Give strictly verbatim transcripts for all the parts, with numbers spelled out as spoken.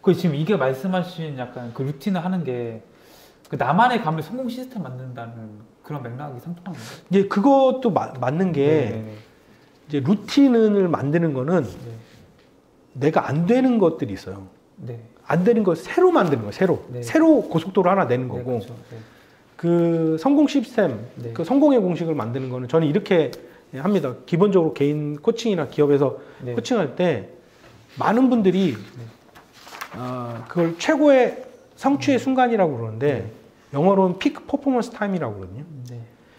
그 지금 이게 말씀하신 약간 그 루틴을 하는 게 그 나만의 감을 성공 시스템 만든다는 그런 맥락이 상통하는 거예요. 이제 그것도 마, 맞는 게 네네네. 이제 루틴을 만드는 거는 네. 내가 안 되는 것들이 있어요. 네. 안 되는 거 새로 만드는 거예요. 새로. 네. 새로 고속도로 하나 내는 네, 거고. 그렇죠. 네. 그 성공 시스템, 네. 그 성공의 공식을 만드는 거는 저는 이렇게 합니다. 기본적으로 개인 코칭이나 기업에서 네. 코칭할 때 많은 분들이 네. 어, 그걸 최고의 성취의 순간이라고 그러는데 네. 영어로는 피크 퍼포먼스 타임이라고 그러거든요. 네.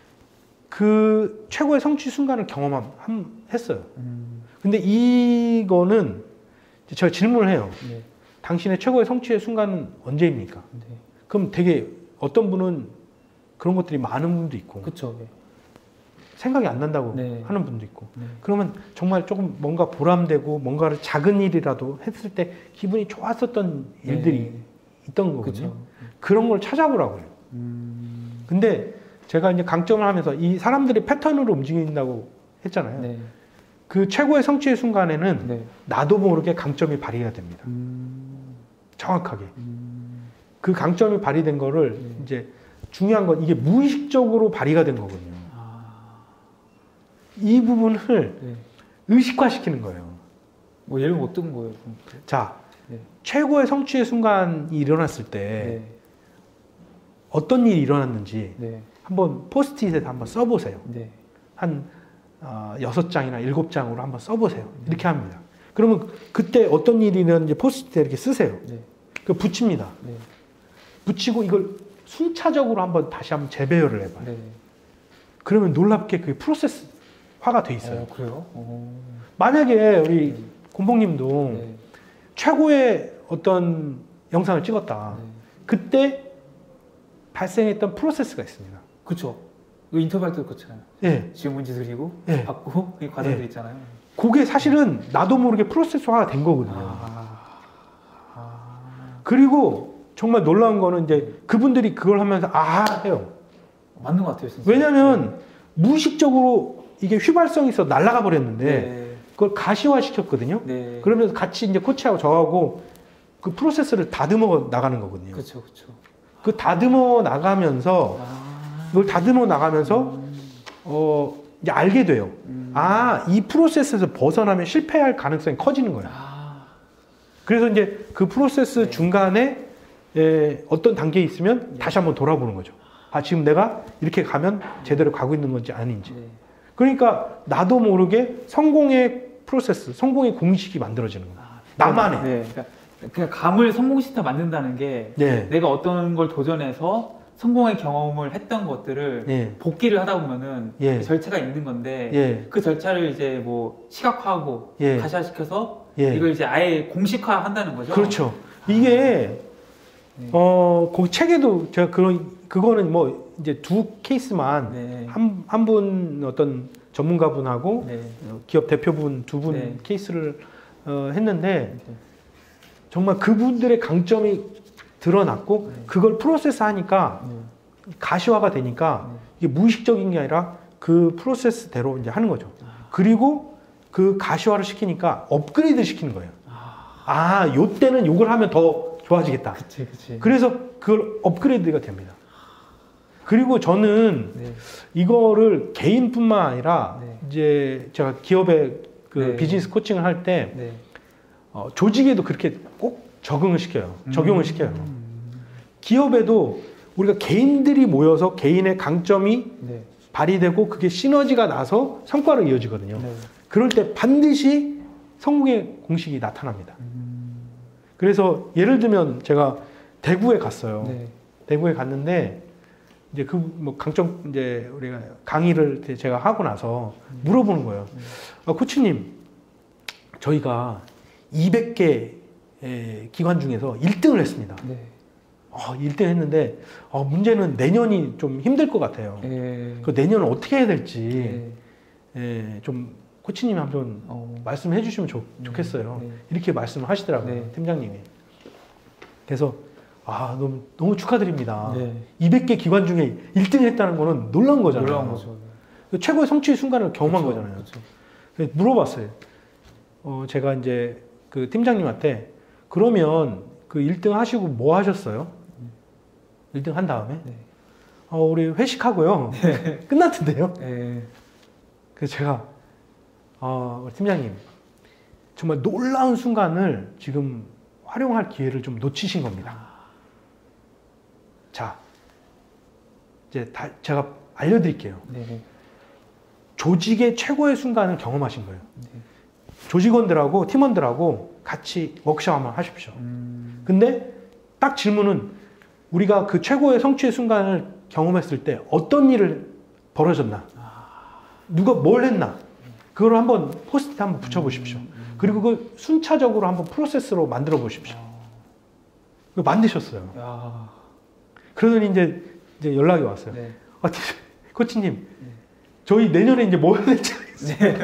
그 최고의 성취 순간을 경험했어요. 음. 근데 이거는 제가 질문을 해요. 네. 당신의 최고의 성취의 순간은 언제입니까? 네. 그럼 되게 어떤 분은 그런 것들이 많은 분도 있고 그쵸. 네. 생각이 안 난다고 네. 하는 분도 있고 네. 그러면 정말 조금 뭔가 보람되고 뭔가를 작은 일이라도 했을 때 기분이 좋았었던 일들이 네. 있던 거거든요. 그쵸. 그런 걸 찾아보라고요. 음. 근데 제가 이제 강점을 하면서 이 사람들이 패턴으로 움직인다고 했잖아요. 네. 그 최고의 성취의 순간에는 네. 나도 모르게 강점이 발휘가 됩니다. 음. 정확하게. 음. 그 강점이 발휘된 거를 네. 이제 중요한 건 이게 무의식적으로 발휘가 된 거거든요. 아. 이 부분을 네. 의식화시키는 거예요. 뭐 예를 못 든 거예요. 그럼. 자, 네. 최고의 성취의 순간이 일어났을 때 네. 어떤 일이 일어났는지 네. 한번 포스트잇에 한번 써보세요. 네. 한 어, 여섯 장이나 일곱 장으로 한번 써보세요. 이렇게 합니다. 그러면 그때 어떤 일이 일어났는지 포스트잇에 이렇게 쓰세요. 네. 그 붙입니다. 네. 붙이고 이걸 순차적으로 한번 다시 한번 재배열을 해봐요. 네. 그러면 놀랍게 그게 프로세스화가 돼 있어요. 어, 그래요? 오. 만약에 우리 곰봉님도 네. 최고의 어떤 영상을 찍었다. 네. 그때 발생했던 프로세스가 있습니다. 그쵸. 그 인터뷰할 때도 그렇잖아요. 예. 질문지 드리고 네. 받고 이 과정들 네. 있잖아요. 그게 사실은 나도 모르게 프로세스화가 된 거거든요. 아. 아. 그리고 정말 놀라운 거는 이제 그분들이 그걸 하면서 아 해요. 맞는 것 같아요, 진짜. 왜냐하면 무의식적으로 이게 휘발성이 있어 날아가 버렸는데 네. 그걸 가시화 시켰거든요. 네. 그러면서 같이 이제 코치하고 저하고 그 프로세스를 다듬어 나가는 거거든요. 그렇죠, 그렇죠. 그 다듬어 나가면서 아. 그걸 다듬어 나가면서 음. 어 이제 알게 돼요. 음. 아, 이 프로세스에서 벗어나면 실패할 가능성이 커지는 거예요. 아. 그래서 이제 그 프로세스 네. 중간에 에, 어떤 단계에 있으면 네. 다시 한번 돌아보는 거죠. 아, 지금 내가 이렇게 가면 제대로 가고 있는 건지 아닌지. 네. 그러니까 나도 모르게 성공의 프로세스, 성공의 공식이 만들어지는 거예요. 아, 나만의. 네. 그러니까 그냥 감을 성공 시스템 만든다는 게 네. 내가 어떤 걸 도전해서 성공의 경험을 했던 것들을 예. 복기를 하다 보면은 예. 그 절차가 있는 건데 예. 그 절차를 이제 뭐 시각화하고 예. 가시화시켜서 예. 이걸 이제 아예 공식화한다는 거죠. 그렇죠. 이게 네. 어, 그 책에도 제가 그런 그거는 뭐 이제 두 케이스만 네. 한 한 분 어떤 전문가분하고 네. 어, 기업 대표분 두 분 네. 케이스를 어, 했는데 네. 정말 그분들의 강점이 드러났고 네. 그걸 프로세스 하니까 네. 가시화가 되니까 네. 이게 무의식적인 게 아니라 그 프로세스대로 이제 하는 거죠. 아. 그리고 그 가시화를 시키니까 업그레이드 시키는 거예요. 아. 아, 요 때는 요걸 하면 더 좋아지겠다. 그치, 그치. 그래서 그걸 업그레이드가 됩니다. 그리고 저는 네. 이거를 개인뿐만 아니라 네. 이제 제가 기업의 그 네. 비즈니스 코칭을 할 때 네. 어, 조직에도 그렇게 꼭 적응을 시켜요. 적용을 음. 시켜요. 기업에도 우리가 개인들이 모여서 개인의 강점이 네. 발휘되고 그게 시너지가 나서 성과로 이어지거든요. 네. 그럴 때 반드시 성공의 공식이 나타납니다. 음. 그래서 예를 들면 제가 대구에 갔어요. 네. 대구에 갔는데 이제 그 뭐 강점 이제 우리가 강의를 제가 하고 나서 물어보는 거예요. 음. 아, 코치님, 저희가 이백 개 기관 중에서 일 등을 했습니다. 네. 어, 일 등 했는데 어, 문제는 내년이 좀 힘들 것 같아요. 네. 그 내년은 어떻게 해야 될지 네. 예, 좀 코치님이 한번 어. 말씀해 주시면 좋, 좋겠어요. 네. 이렇게 말씀을 하시더라고요. 네. 팀장님이. 그래서 아, 너무, 너무 축하드립니다. 네. 이백 개 기관 중에 일 등 했다는 거는 놀라운 거잖아요. 놀라운 거죠. 최고의 성취의 순간을 경험한 그쵸, 거잖아요. 그쵸. 그래서 물어봤어요. 어, 제가 이제 그 팀장님한테 그러면 그 일 등 하시고 뭐 하셨어요? 일 등 한 다음에? 네. 어, 우리 회식하고요. 끝났던데요? 네. 그래서 제가, 어, 우리 팀장님, 정말 놀라운 순간을 지금 활용할 기회를 좀 놓치신 겁니다. 자, 이제 다 제가 알려드릴게요. 네. 조직의 최고의 순간을 경험하신 거예요. 네. 조직원들하고 팀원들하고 같이 워크숍 한번 하십시오. 음. 근데 딱 질문은 우리가 그 최고의 성취의 순간을 경험했을 때 어떤 일을 벌어졌나? 누가 뭘 했나? 그걸 한번 포스트에 한번 붙여보십시오. 그리고 그 순차적으로 한번 프로세스로 만들어 보십시오. 그거 만드셨어요. 야. 그러더니 이제, 이제 연락이 왔어요. 네. 아, 코치님, 저희 내년에 이제 뭐 해야 될지 네.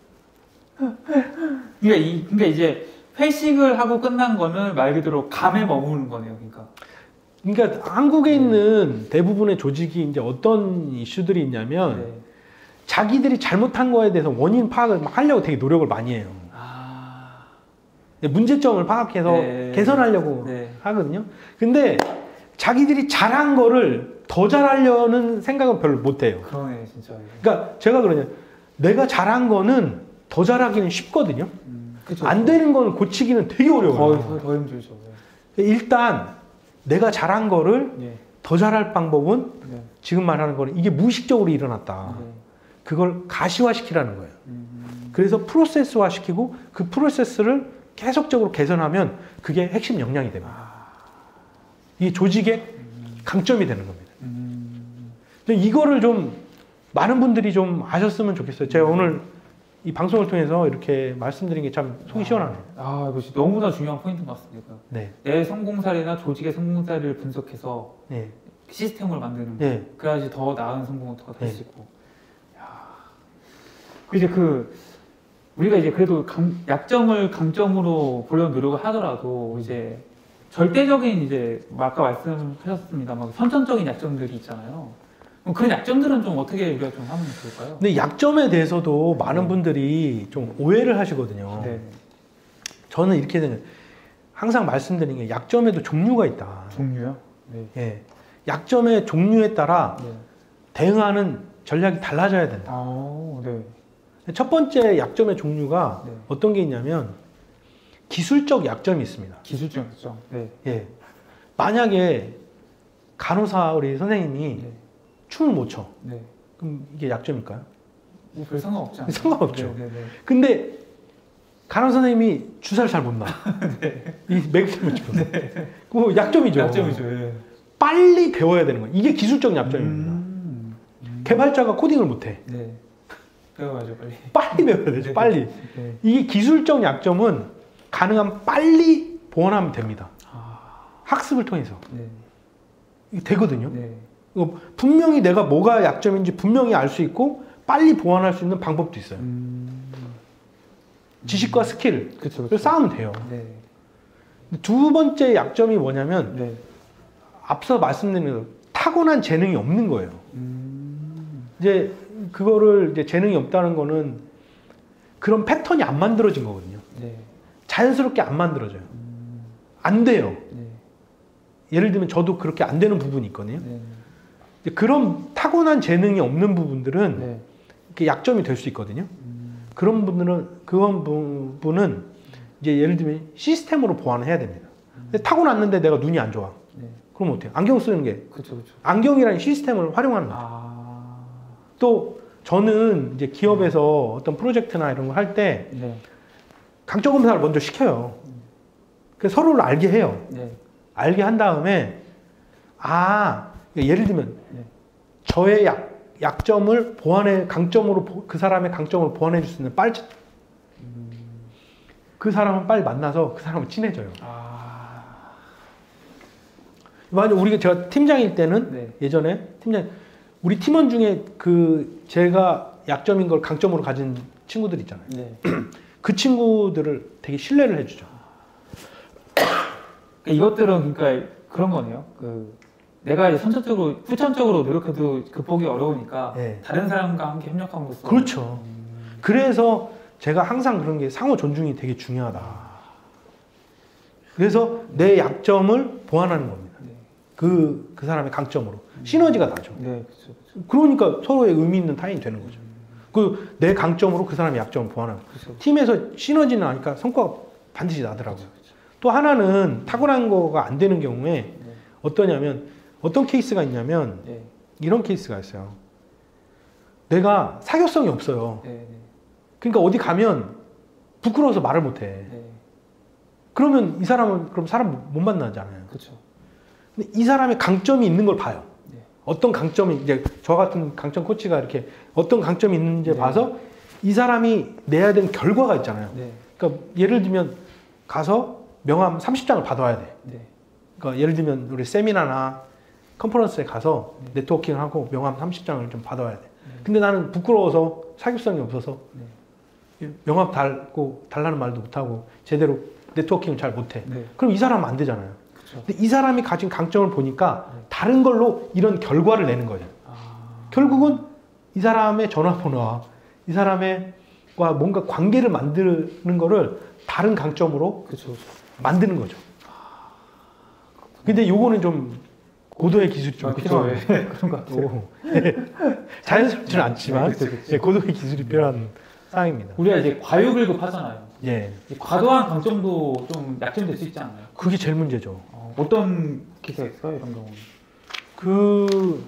그러니까, 이, 그러니까 이제 회식을 하고 끝난 거는 말 그대로 감에 머무는 거네요. 그러니까. 그러니까 한국에 있는 대부분의 조직이 이제 어떤 이슈들이 있냐면 네. 자기들이 잘못한 거에 대해서 원인 파악을 막 하려고 되게 노력을 많이 해요. 아. 문제점을 파악해서 네. 개선하려고 네. 하거든요. 근데 자기들이 잘한 거를 더 잘하려는 생각은 별로 못 해요. 그러네, 진짜. 그러니까 제가 그러냐, 내가 잘한 거는 더 잘하기는 쉽거든요. 음, 그쵸, 안 그쵸. 되는 거는 고치기는 되게 어려워요. 거의 더, 더 힘들죠. 일단 내가 잘한 거를 네. 더 잘할 방법은 네. 지금 말하는 거는 이게 무의식적으로 일어났다. 네. 그걸 가시화시키라는 거예요. 음, 그래서 프로세스화 시키고 그 프로세스를 계속적으로 개선하면 그게 핵심 역량이 됩니다. 아, 이게 조직의 음, 강점이 되는 겁니다. 음, 근데 이거를 좀 많은 분들이 좀 아셨으면 좋겠어요. 제가 음. 오늘 이 방송을 통해서 이렇게 말씀드린 게 참 속이 시원하네요. 아, 이거 진짜 너무나 중요한 포인트인 것 같습니다. 네. 내 성공 사례나 조직의 성공 사례를 분석해서 네. 시스템을 만드는 거. 네. 그래야지 더 나은 성공을 더 할 네. 수 있고. 야. 이제 그 우리가 이제 그래도 강, 약점을 강점으로 보려는 노력을 하더라도 이제 절대적인 이제 아까 말씀하셨습니다만 선천적인 약점들이 있잖아요. 그럼 그런 약점들은 좀 어떻게 우리가 좀 하면 좋을까요? 근데 약점에 대해서도 많은 네. 분들이 좀 오해를 하시거든요. 네. 저는 이렇게 되는 항상 말씀드리는 게 약점에도 종류가 있다. 종류요? 네. 예. 약점의 종류에 따라 네. 대응하는 전략이 달라져야 된다. 아, 네. 첫 번째 약점의 종류가 네. 어떤 게 있냐면 기술적 약점이 있습니다. 기술적 약점. 네. 예. 만약에 간호사 우리 선생님이 네. 춤을 못 춰. 네. 그럼 이게 약점일까요? 뭐 별 상관없지 않아요? 상관없죠. 네, 네, 네. 근데 간호사 선생님이 주사를 잘 못 놔. 네. 이 맥주를 못 쳐. 그 약점이죠. 약점이죠. 예. 빨리 배워야 되는 거예요. 이게 기술적 약점입니다. 음. 음. 개발자가 코딩을 못 해. 네. 배워야죠, 빨리. 빨리 배워야 되죠. 네. 빨리. 네. 이게 기술적 약점은 가능하면 빨리 보완하면 됩니다. 아, 학습을 통해서. 네. 이게 되거든요. 네. 이거 분명히 내가 뭐가 약점인지 분명히 알 수 있고 빨리 보완할 수 있는 방법도 있어요. 음. 지식과 스킬을 그쵸, 그쵸. 쌓으면 돼요. 네. 두 번째 약점이 뭐냐면 네. 앞서 말씀드린 대로 타고난 재능이 없는 거예요. 음. 이제 그거를 이제 재능이 없다는 거는 그런 패턴이 안 만들어진 거거든요. 네. 자연스럽게 안 만들어져요. 음. 안 돼요. 네. 예를 들면 저도 그렇게 안 되는 부분이 있거든요. 네. 이제 그런 타고난 재능이 없는 부분들은 네. 이렇게 약점이 될 수 있거든요. 음. 그런 분들은 그런 부분은 이제 예를 들면 시스템으로 보완을 해야 됩니다. 근데 타고났는데 내가 눈이 안 좋아. 네. 그럼 어때요? 안경 쓰는 게 그쵸, 그쵸. 안경이라는 시스템을 활용하는 거죠. 아. 또 저는 이제 기업에서 어떤 프로젝트나 이런 거 할 때 네. 강점 검사를 먼저 시켜요. 그래서 서로를 알게 해요. 네. 알게 한 다음에 아 예를 들면 네. 저의 약, 약점을 보완해 강점으로 보- 그 사람의 강점을 보완해 줄 수 있는 빨리 음. 그 사람을 빨리 만나서 그 사람을 친해져요. 아. 만약 우리가 제가 팀장일 때는 네. 예전에 팀장 우리 팀원 중에 그 제가 약점인 걸 강점으로 가진 친구들 있잖아요. 네. 그 친구들을 되게 신뢰를 해주죠. 그러니까 이것들은 그러니까 그런 거네요. 그 내가 이제 선천적으로 후천적으로 노력해도 극복이 어려우니까 네. 다른 사람과 함께 협력함으로써 그렇죠. 음. 그래서 그래서 제가 항상 그런 게 상호 존중이 되게 중요하다. 그래서 내 약점을 보완하는 겁니다. 네. 그, 그 사람의 강점으로. 시너지가 나죠. 네, 그렇죠. 그렇죠. 그러니까 서로의 의미 있는 타인이 되는 거죠. 그 내 강점으로 그 사람의 약점을 보완하는 거죠. 그렇죠. 팀에서 시너지는 나니까 성과가 반드시 나더라고요. 그렇죠. 그렇죠. 또 하나는 탁월한 거가 안 되는 경우에 네. 어떠냐면 어떤 케이스가 있냐면 네. 이런 케이스가 있어요. 내가 사교성이 없어요. 네. 네. 그러니까 어디 가면 부끄러워서 말을 못 해. 네. 그러면 이 사람은 그럼 사람 못 만나잖아요. 그렇죠. 근데 이 사람의 강점이 있는 걸 봐요. 네. 어떤 강점이 이제 저 같은 강점 코치가 이렇게 어떤 강점이 있는지 네. 봐서 이 사람이 내야 되는 결과가 있잖아요. 네. 그러니까 예를 들면 가서 명함 삼십 장을 받아와야 돼. 네. 그러니까 예를 들면 우리 세미나나 컨퍼런스에 가서 네. 네트워킹을 하고 명함 삼십 장을 좀 받아와야 돼. 네. 근데 나는 부끄러워서 사교성이 없어서 네. 명함 달고 달라는 말도 못하고 제대로 네트워킹을 잘 못해. 네. 그럼 이 사람은 안 되잖아요. 그렇죠. 근데 이 사람이 가진 강점을 보니까 네. 다른 걸로 이런 결과를 내는 거죠. 아. 결국은 이 사람의 전화번호와 이 사람의 과 뭔가 관계를 만드는 거를 다른 강점으로 그렇죠. 그렇죠. 만드는 거죠. 근데 요거는 좀 고도의 기술이 좀 아, 그렇죠. 필요합니다. 예. 그런 것 같아요. 자연스럽지는 않지만 네, 그렇죠, 그렇죠. 예, 고도의 기술이 필요한 상황입니다. 우리가 이제 과유불급 하잖아요. 예, 이 과도한 강점도 좀 약점될 수 있지 않나요? 그게 제일 문제죠. 어, 어떤 기사가 있어요? 이런 경우는? 그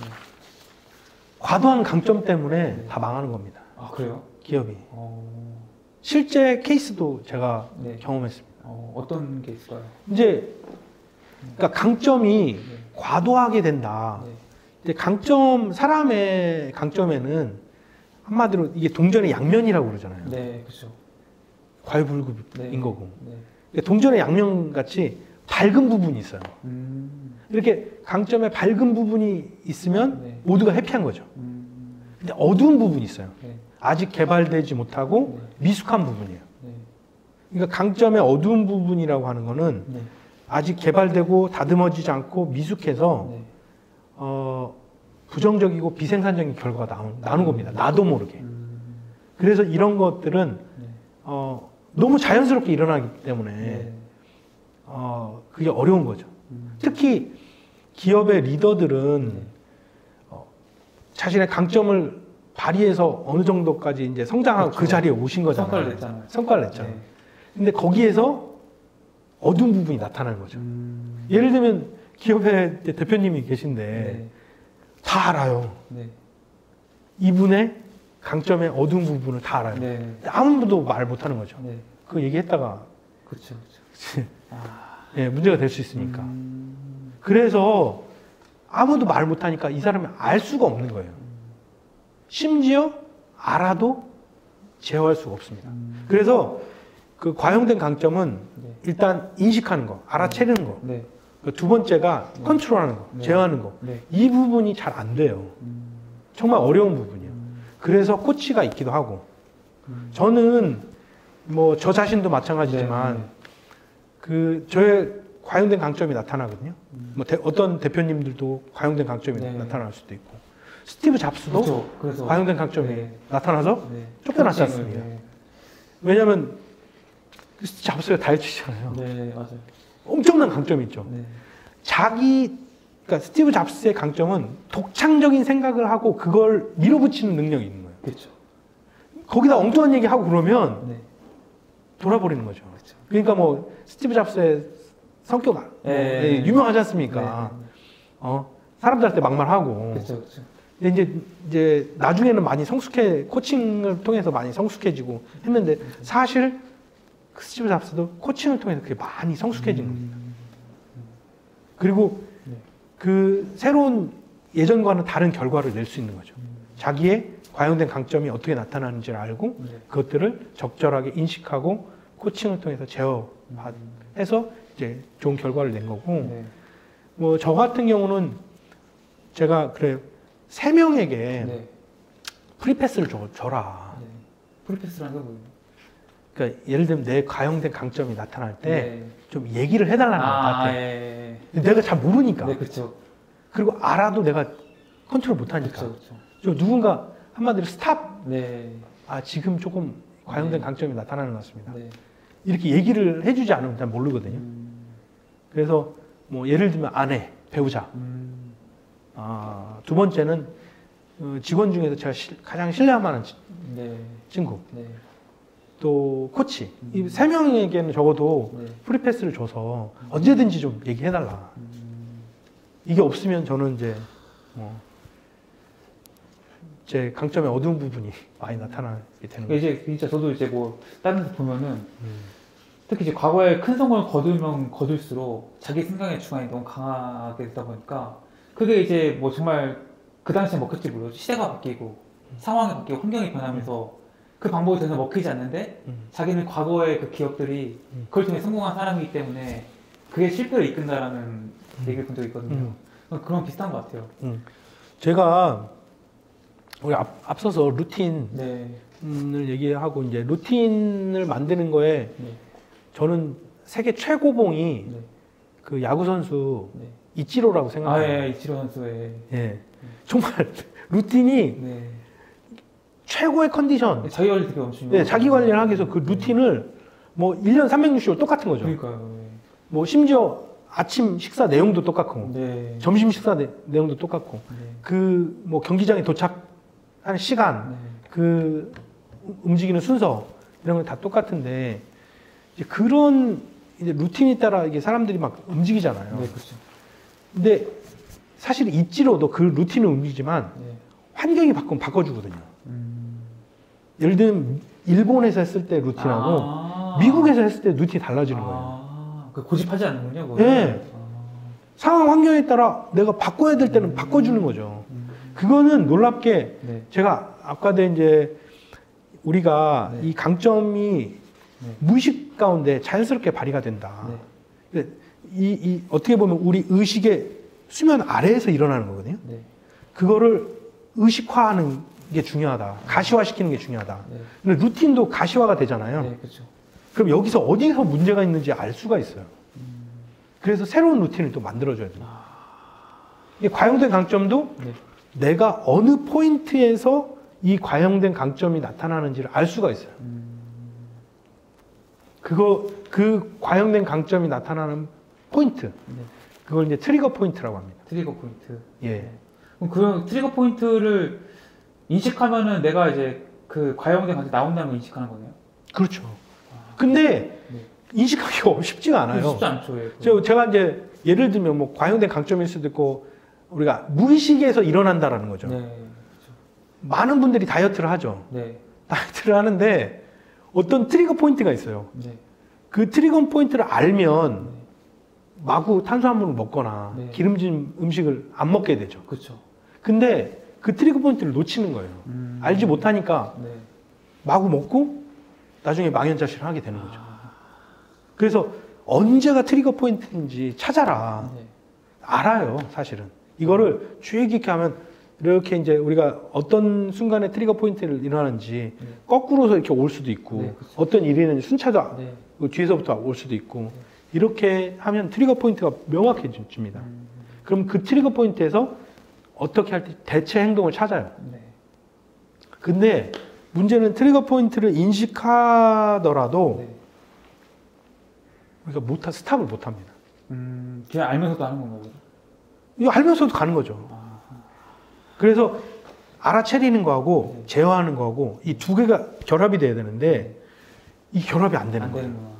과도한 강점 때문에 네. 다 망하는 겁니다. 아, 그래요? 기업이. 어, 실제 케이스도 제가 네. 경험했습니다. 어, 어떤 게 있을까요? 이제 그러니까 강점이 네. 과도하게 된다. 네. 근데 강점 사람의 강점에는 한마디로 이게 동전의 양면이라고 그러잖아요. 네, 그렇죠. 과유불급인 네. 거고. 네. 그러니까 동전의 양면 같이 밝은 부분이 있어요. 음, 이렇게 강점에 밝은 부분이 있으면 네. 모두가 해피한 거죠. 음, 근데 어두운 부분이 있어요. 네. 아직 개발되지 못하고 네. 미숙한 부분이에요. 네. 그러니까 강점의 어두운 부분이라고 하는 거는 네. 아직 개발되고 다듬어지지 않고 미숙해서 네. 어, 부정적이고 비생산적인 결과가 나오, 나오는 겁니다. 나도 모르게. 음, 그래서 이런 것들은 네. 어, 너무 자연스럽게 일어나기 때문에 네. 어, 그게 어려운 거죠. 음, 특히 기업의 리더들은 네. 어, 자신의 강점을 발휘해서 어느 정도까지 이제 성장하고 그렇죠. 그 자리에 오신 거잖아요. 성과를 냈잖아요. 성과를 냈잖아요. 네. 근데 거기에서 어두운 부분이 나타나는 거죠. 음, 예를 들면 기업의 이제 대표님이 계신데 네. 다 알아요. 네. 이분의 강점의 어두운 부분을 다 알아요. 네. 근데 아무도 말 못하는 거죠. 네. 그 얘기했다가 그렇죠. 그렇죠. 아, 예, 문제가 될 수 있으니까. 음, 그래서 아무도 말 못하니까 이 사람이 알 수가 없는 거예요. 심지어 알아도 제어할 수가 없습니다. 음, 그래서 그 과용된 강점은 네. 일단 인식하는 거, 알아채는 거. 네. 그두 번째가 네. 컨트롤하는 거, 네. 제어하는 거. 네. 이 부분이 잘 안 돼요. 음, 정말 어려운 부분이에요. 음, 그래서 코치가 있기도 하고. 음. 저는 뭐 저 자신도 마찬가지지만 네, 네. 그 저의 과용된 강점이 나타나거든요. 음. 뭐 대- 어떤 대표님들도 과용된 강점이 네. 나타날 수도 있고 스티브 잡스도 그렇죠. 그래서 과용된 강점이 네. 나타나서 네. 쫓겨났지 코칭을, 않습니까? 네. 왜냐하면 그 스티브 잡스가 다 해주잖아요. 네, 맞아요. 엄청난 강점이 있죠. 네. 자기 그러니까 스티브 잡스의 강점은 독창적인 생각을 하고 그걸 밀어붙이는 능력이 있는 거예요. 그렇죠. 거기다 엉뚱한 얘기 하고 그러면 네. 돌아버리는 거죠. 그렇죠. 그러니까 뭐 스티브 잡스의 성격 뭐, 네. 예, 유명하지 않습니까? 네. 어, 사람들한테 막말하고. 그렇죠. 그렇죠. 근데 이제 이제 나중에는 많이 성숙해 코칭을 통해서 많이 성숙해지고 했는데 사실 그 스티브 잡스도 코칭을 통해서 그게 많이 성숙해진 겁니다. 음, 그리고 네. 그 새로운 예전과는 다른 결과를 낼 수 있는 거죠. 음, 자기의 과용된 강점이 어떻게 나타나는지를 알고 네. 그것들을 적절하게 인식하고 코칭을 통해서 제어해서 이제 좋은 결과를 낸 거고 네. 뭐 저 같은 경우는 제가 그래 세 명에게 네. 프리패스를 줘, 줘라. 네. 프리패스라는 게 뭐예요? 그러니까 예를 들면 내 과용된 강점이 나타날 때 좀 네. 얘기를 해달라는 것 아, 같아. 예. 내가 잘 모르니까. 네, 그렇죠. 그리고 알아도 내가 컨트롤 못하니까. 그렇죠. 그렇죠. 좀 누군가 한마디로 스탑. 네. 아 지금 조금 과용된 네. 강점이 나타나는 것 같습니다. 네. 이렇게 얘기를 해주지 않으면 난 모르거든요. 음, 그래서 뭐 예를 들면 아내, 배우자. 음. 아, 두 번째는 어, 직원 중에서 제가 시- 가장 신뢰할 만한 치- 네. 친구. 네. 또 코치. 음. 이 세 명에게는 적어도 네. 프리패스를 줘서 언제든지 좀 얘기해달라. 음. 이게 없으면 저는 이제 뭐 제 강점의 어두운 부분이 많이 나타나게 되는 그러니까 거죠. 이제 진짜 저도 이제 뭐 다른 데 보면은 음. 특히 이제 과거에 큰 성공을 거두면 거둘수록 자기 생각의 주관이 너무 강하게 되다 보니까 그게 이제 뭐 정말 그 당시에 먹힐지 몰라도 시대가 바뀌고 상황이 바뀌고 환경이 변하면서 그 방법이 전혀 먹히지 않는데 음. 자기는 과거의 그 기업들이 음. 그걸 통해 성공한 사람이기 때문에 그게 실패를 이끈다라는 얘기를 본 적이 있거든요. 그런 비슷한 것 같아요. 음. 제가 우리 앞, 앞서서 루틴을 네. 얘기하고 이제 루틴을 만드는 거에 네. 저는 세계 최고봉이 네. 그 야구 선수 네. 이치로라고 아, 생각해요. 예, 이치로 선수의. 예. 정말 루틴이 네. 최고의 컨디션, 자기 관리 되게 엄청. 네, 자기 관리를 하기 위해서 그 루틴을 뭐 일 년 삼백육십 일 똑같은 거죠. 그러니까요. 뭐 심지어 아침 식사 내용도 똑같고 네. 점심 식사 내, 내용도 똑같고 네. 그 뭐 경기장에 도착하는 시간, 네. 그 움직이는 순서 이런 건 다 똑같은데 이제 그런 이제 루틴에 따라 이게 사람들이 막 움직이잖아요. 네, 그렇죠. 근데 사실 있지로도 그 루틴은 움직이지만 네. 환경이 바꾸면 바꿔주거든요. 음. 예를 들면 일본에서 했을 때 루틴하고 아. 미국에서 했을 때 루틴이 달라지는 거예요. 아. 그 고집하지 않는군요. 그거는. 네. 아. 상황 환경에 따라 내가 바꿔야 될 때는 바꿔주는 거죠. 음. 그거는 놀랍게 네. 제가 아까도 이제 우리가 네. 이 강점이 네. 무의식 가운데 자연스럽게 발휘가 된다. 네. 이, 이 어떻게 보면 우리 의식의 수면 아래에서 일어나는 거거든요. 네. 그거를 의식화하는 게 중요하다. 가시화시키는 게 중요하다. 네. 근데 루틴도 가시화가 되잖아요. 네, 그렇죠. 그럼 여기서 어디서 문제가 있는지 알 수가 있어요. 음. 그래서 새로운 루틴을 또 만들어줘야 돼요. 아. 이 과용된 강점도 네. 내가 어느 포인트에서 이 과용된 강점이 나타나는지를 알 수가 있어요. 음. 그거, 그 과용된 강점이 나타나는 포인트. 네. 그걸 이제 트리거 포인트라고 합니다. 트리거 포인트. 예. 그럼 그런 트리거 포인트를 인식하면은 내가 이제 그 과용된 강점이 나온다는 걸 인식하는 거네요. 그렇죠. 근데 네. 인식하기가 쉽지가 않아요. 쉽지 않죠. 예. 저, 제가 이제 예를 들면 뭐 과용된 강점일 수도 있고 우리가 무의식에서 일어난다라는 거죠. 네. 그렇죠. 많은 분들이 다이어트를 하죠. 네. 다이어트를 하는데 어떤 트리거 포인트가 있어요. 네. 그 트리거 포인트를 알면 네. 마구 탄수화물을 먹거나 네. 기름진 음식을 안 먹게 되죠. 그렇죠. 근데 그 트리거 포인트를 놓치는 거예요. 음. 알지 못하니까 네. 마구 먹고 나중에 망연자실을 하게 되는 거죠. 아. 그래서 언제가 트리거 포인트인지 찾아라. 네. 알아요, 사실은. 이거를 주의 깊게 하면 이렇게 이제 우리가 어떤 순간에 트리거 포인트를 일어나는지 네. 거꾸로서 이렇게 올 수도 있고 네, 그렇죠. 어떤 일에는 순차도 네. 뒤에서부터 올 수도 있고 이렇게 하면 트리거 포인트가 명확해집니다. 음. 그럼 그 트리거 포인트에서 어떻게 할 때 대체 행동을 찾아요. 네. 근데 문제는 트리거 포인트를 인식하더라도 네. 우리가 못, 스탑을 못 합니다. 음. 그냥 알면서도 하는 건가요? 이거 알면서도 가는 거죠. 아. 그래서 알아차리는 거하고 네. 제어하는 거하고 이 두 개가 결합이 돼야 되는데 이 결합이 안 되는 안 거예요. 되는구나.